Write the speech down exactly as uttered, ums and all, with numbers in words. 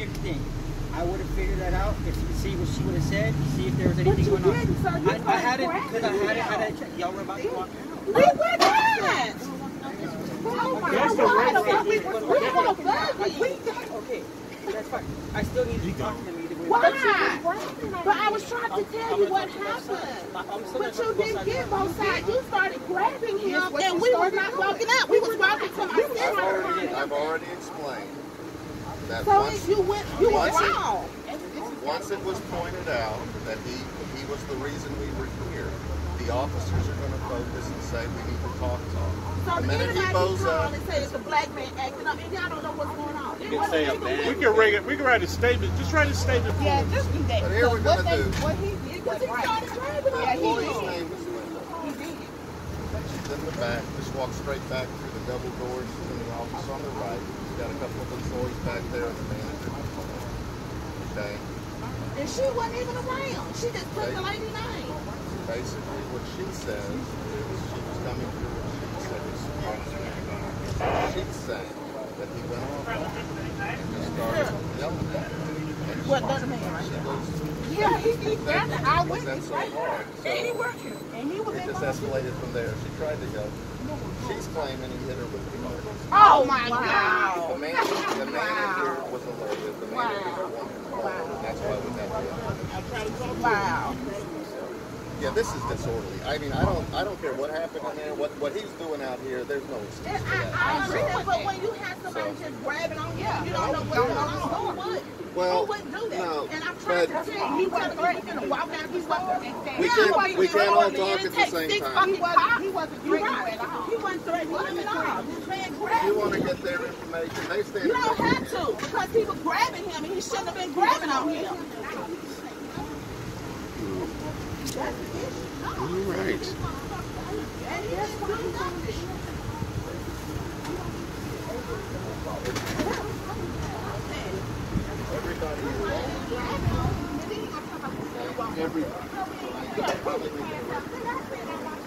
here's the thing. I would have figured that out if you see what she would have said, see if there was anything going on. Sir, I, I had it because I had it. I had it. Y'all were about to walk out. We were not. Oh my God! We were not. Okay, that's fine. I still need you to talk to me. Why? But I was trying to tell you what happened. But you didn't get both sides. You started grabbing him, and we were not walking out. We was walking to my sister. I've already explained that so once you went, you were once wrong. It, once it was pointed out that he he was the reason we were here, the officers are going to focus and say we need to talk to him. So the minute he anybody bows call up, and say it's a black man acting up, and y'all don't know what's going on. You can say a man. We can write it. We can write a statement. Just write a statement. Yeah, just do that. But here we're what, gonna they, do. what he did was right. The Yeah, he employee's did. name is Linda. He did. She's in the back. Just walk straight back through the double doors in the office on the right. She's got a couple of employees back there and the manager. Okay. And she wasn't even around. She just took the lady name. Basically, what she says is she was coming through and she said she's saying that he went off and just started yelling at her. What doesn't mean right She goes, yeah, he, he grabbed the eyewitness. that's so hard. So And he working. And he was it in just escalated from there. She tried to go. She's claiming he hit her with the car. Oh my God. The manager, the manager was alerted. The manager wanted to call her. That's why we got the Wow. Yeah, this is disorderly. I mean, I don't, I don't care what happened in there. What, what he's doing out here, there's no excuse And for that. I, I I'm agree, sorry. but when you have somebody So- just grabbing on you, you don't know what's going on. Who would? Well, Who wouldn't do that? no, and I'm trying but- to tell you, he wasn't ready to walk down. He wasn't. We can't, we can't all talk at the same time. He wasn't. He wasn't threatening at all. He wasn't threatening him at all. This man If grabbed you him. want to get their information, they stand. You don't have to, because he was grabbing him, and he shouldn't have been grabbing on him. All right. Everybody. Everybody.